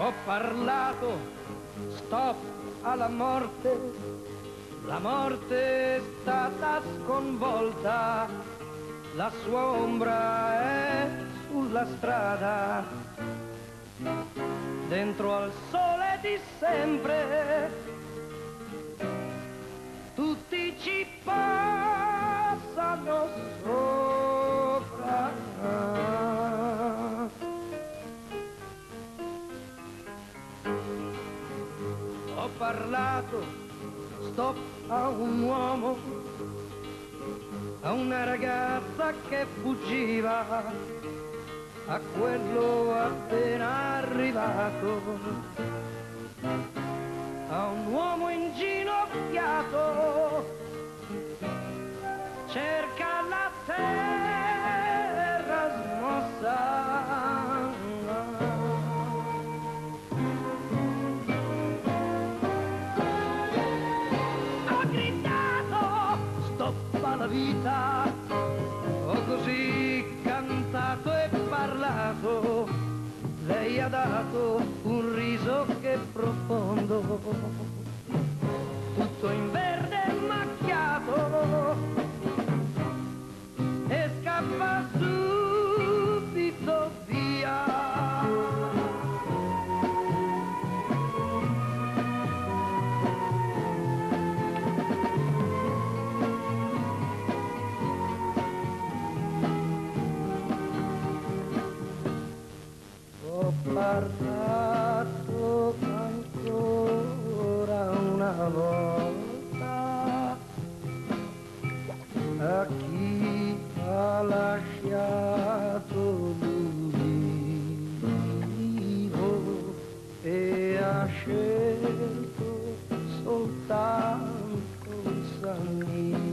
Ho parlato, stop alla morte, la morte è stata sconvolta, la sua ombra è sulla strada, dentro al sole di sempre, tutti ci passano sopra. Ho parlato, stop a un uomo, a una ragazza che fuggiva, a quello appena arrivato, a un uomo inginocchiato, cerca la terra smossa. La vita, ho così cantato e parlato, lei ha dato un riso che è profondo, tutto in verde macchiato, e scappa subito via. Ho parlato ancora una volta a chi ha lasciato lui vivo e ha scelto soltanto il sangue.